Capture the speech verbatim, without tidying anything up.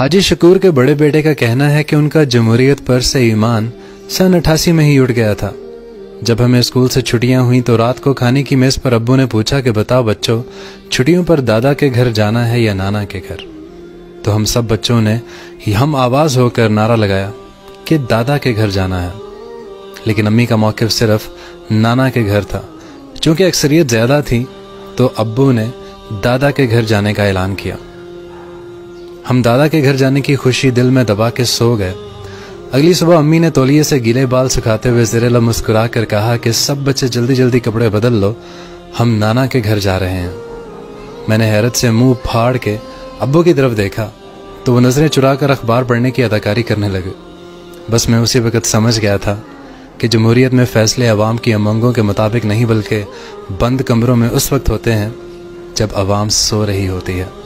हाजी शकूर के बड़े बेटे का कहना है कि उनका जमहूरियत पर से ईमान सन अट्ठासी में ही उठ गया था। जब हमें स्कूल से छुट्टियां हुई तो रात को खाने की मेज पर अब्बू ने पूछा कि बताओ बच्चों, छुट्टियों पर दादा के घर जाना है या नाना के घर। तो हम सब बच्चों ने हम आवाज होकर नारा लगाया कि दादा के घर जाना है, लेकिन अम्मी का मौक़िफ़ सिर्फ नाना के घर था। चूंकि अक्सरियत ज्यादा थी तो अब्बू ने दादा के घर जाने का ऐलान किया। हम दादा के घर जाने की खुशी दिल में दबा के सो गए। अगली सुबह अम्मी ने तौलिए से गीले बाल सुखाते हुए ज़ेरे लब मुस्कुरा कर कहा कि सब बच्चे जल्दी जल्दी कपड़े बदल लो, हम नाना के घर जा रहे हैं। मैंने हैरत से मुंह फाड़ के अब्बू की तरफ देखा तो वो नजरें चुरा कर अखबार पढ़ने की अदाकारी करने लगे। बस मैं उसी वक्त समझ गया था कि जमहूरियत में फैसले अवाम की उमंगों के मुताबिक नहीं बल्कि बंद कमरों में उस वक्त होते हैं जब अवाम सो रही होती है।